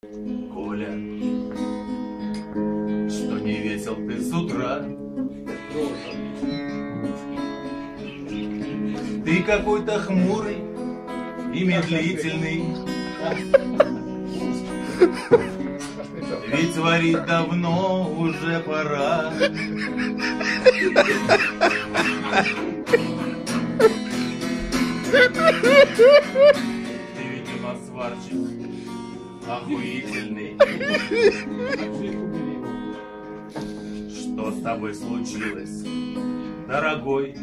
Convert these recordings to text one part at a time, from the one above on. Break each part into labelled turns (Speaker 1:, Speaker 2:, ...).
Speaker 1: Коля, что не весел ты с утра? Ты какой-то хмурый и медлительный. Ведь варить давно уже пора. Ты ведь у нас сварщик охуительный. Что с тобой случилось, дорогой?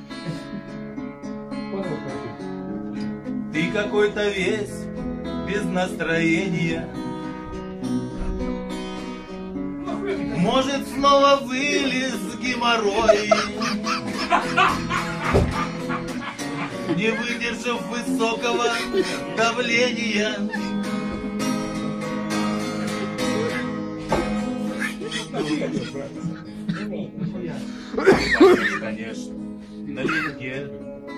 Speaker 1: Ты какой-то весь без настроения. Может, снова вылез геморрой, не выдержав высокого давления. Конечно, налегке.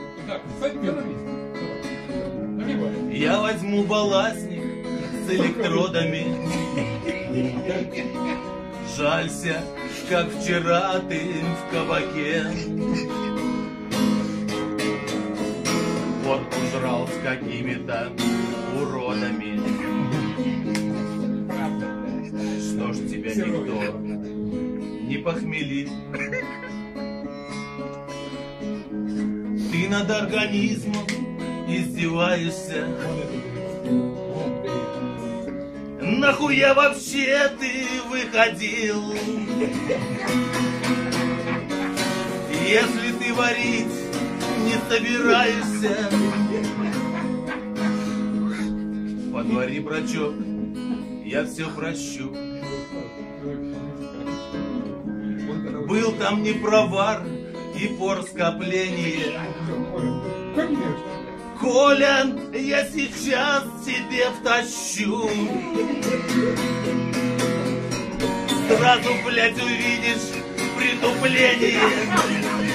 Speaker 1: Я возьму балластник с электродами. Жалься, как вчера ты в кабаке водку жрал с какими-то уродами. Что ж тебя никто не похмелит? Ты над организмом издеваешься. Нахуя вообще ты выходил? Если ты варить не собираешься, во дворе, брачок, я все прощу. Был там не провар и пор скопления. Коля, я сейчас тебе втащу. Сразу, блядь, увидишь притупление.